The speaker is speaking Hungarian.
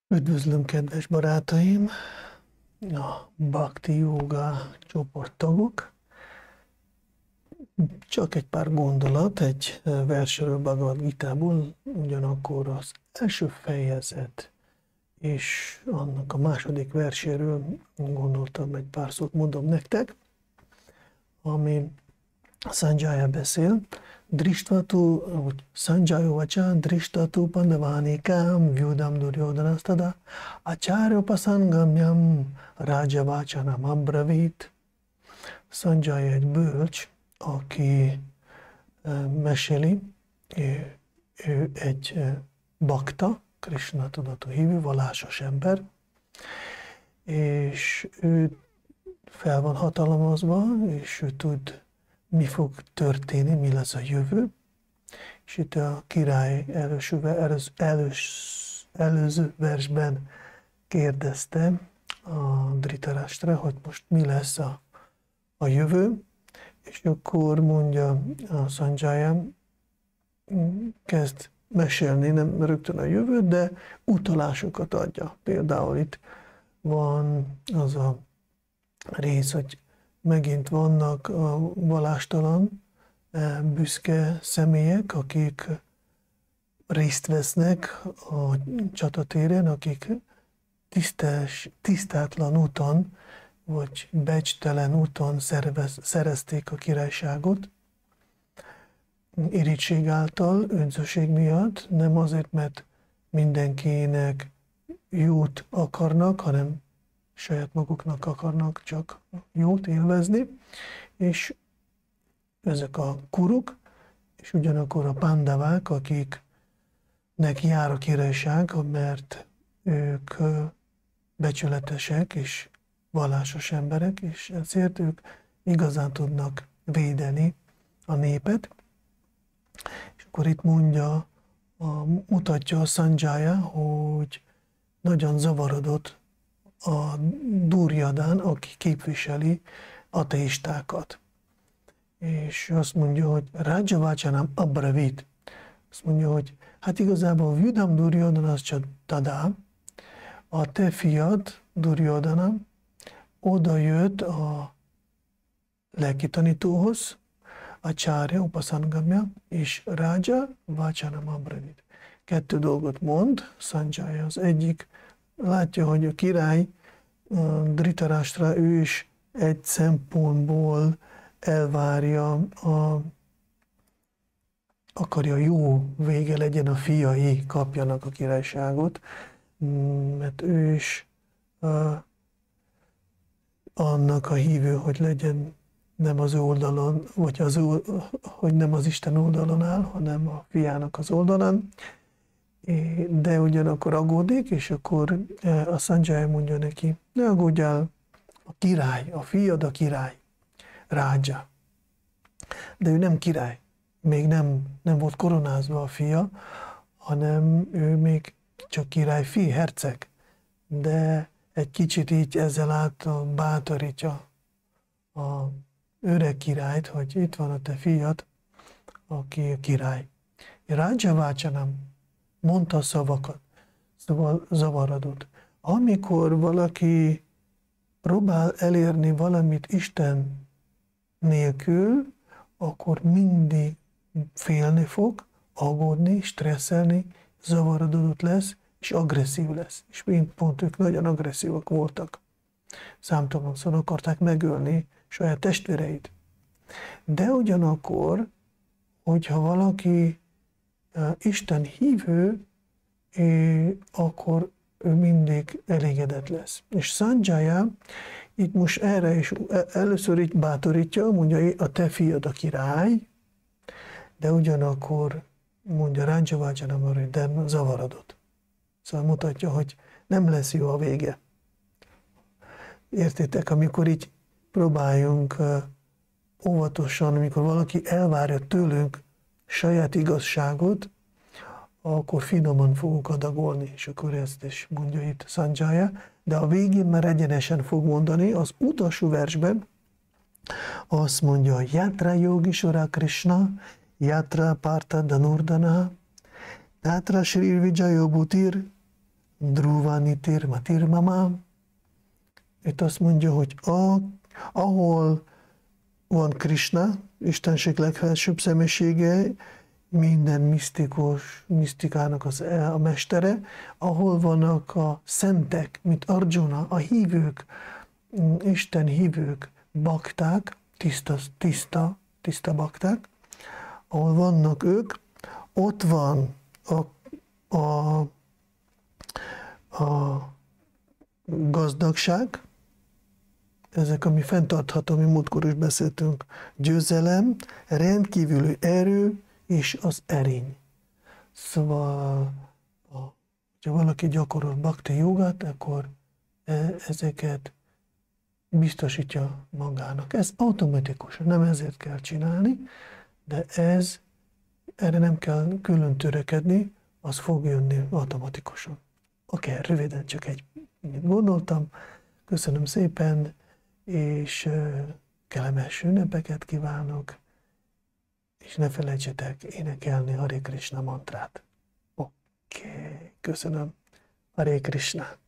Üdvözlöm, kedves barátaim, a Bhakti Yoga csoporttagok. Csak egy pár gondolat, egy versről Bhagavad Gitából, ugyanakkor az első fejezet és annak a második verséről gondoltam, egy pár szót mondom nektek, ami Sanjaya beszél. Dristvatu, Sanjaya vacha, Dristvatu Pandavánikám, Vyudam Duryodhanastada, Acharya Pasangamyam, Raja Vachanam Abravit. Sanjaya egy bölcs, aki meséli, ő egy bakta, Krishna tudatú hívő, vallásos ember, és ő fel van hatalmazva, és ő tud, mi fog történni, mi lesz a jövő. És itt a király előző versben kérdezte a Dhritarashtra, hogy most mi lesz a jövő, és akkor mondja a Sanjaya, kezd mesélni, nem rögtön a jövőt, de utalásokat adja. Például itt van az a rész, hogy megint vannak a vallástalan, büszke személyek, akik részt vesznek a csatatéren, akik tisztátlan úton, vagy becstelen úton szerezték a királyságot, irigység által, önzőség miatt, nem azért, mert mindenkinek jót akarnak, hanem saját maguknak akarnak csak jót élvezni, és ezek a kuruk, és ugyanakkor a pandavák, akiknek jár a királyság, mert ők becsületesek és vallásos emberek, és ezért ők igazán tudnak védeni a népet. És akkor itt mutatja a Sanjaya, hogy nagyon zavarodott a Duryodhana, aki képviseli ateistákat. És azt mondja, hogy Raja Vachanam Abravit. Azt mondja, hogy hát igazából Vyudam Duryodhanastada, a te fiad, Duryodhana, oda jött a lelki tanítóhoz, Acharya Upasangamya és Raja Vachanam Abravit. Kettő dolgot mond Sanjaya. Az egyik, látja, hogy a király Dhritarashtra, ő is egy szempontból elvárja, akarja jó vége legyen, a fiai kapjanak a királyságot, mert ő is annak a hívő, hogy legyen nem az ő oldalon, vagy hogy nem az Isten oldalon áll, hanem a fiának az oldalán, de ugyanakkor aggódik, és akkor a Sanjaya mondja neki, ne aggódjál, a király, a fiad a király, Rádzsa. De ő nem király, még nem volt koronázva a fia, hanem ő még csak királyfi, herceg. De egy kicsit így ezzel át bátorítja a öreg királyt, hogy itt van a te fiad, aki a király. Raja Vachanam mondta a szavakat, szóval zavarodott. Amikor valaki próbál elérni valamit Isten nélkül, akkor mindig félni fog, aggódni, stresszelni, zavarodott lesz, és agresszív lesz. És pont ők nagyon agresszívak voltak. Számtalanszor akarták megölni saját testvéreit. De ugyanakkor, hogyha valaki Isten hívő, akkor ő mindig elégedett lesz. És Sanjaya itt most erre is először így bátorítja, mondja, a te fiad a király, de ugyanakkor mondja Raja Vachanam, de zavarodott. Szóval mutatja, hogy nem lesz jó a vége. Értitek, amikor így próbáljunk óvatosan, amikor valaki elvárja tőlünk saját igazságot, akkor finoman fogunk adagolni, és akkor ezt is mondja itt Sanjaya, de a végén már egyenesen fog mondani, az utolsó versben azt mondja, Yatra Yogishvara Krishna, Yatra Partha Dhanurdhana, Tatra Shri Vijayo Bhutir, Dhruva Nitir Matir Mama. Itt azt mondja, hogy ahol van Krishna, Istenség legfelsőbb személyisége, minden misztikának a mestere, ahol vannak a szentek, mint Arjuna, a hívők, Isten hívők, bakták, tiszta bakták, ahol vannak ők, ott van a gazdagság, ezek, ami fenntartható, ami múltkor is beszéltünk, győzelem, rendkívüli erő és az erény. Szóval, ha valaki gyakorol bhakti jogát, akkor ezeket biztosítja magának. Ez automatikus, nem ezért kell csinálni, de erre nem kell külön törekedni, az fog jönni automatikusan. Oké, röviden csak egy gondoltam. Köszönöm szépen, és kellemes ünnepeket kívánok, és ne felejtsetek énekelni Hare Krishna mantrát. Oké, köszönöm. Hare Krishna.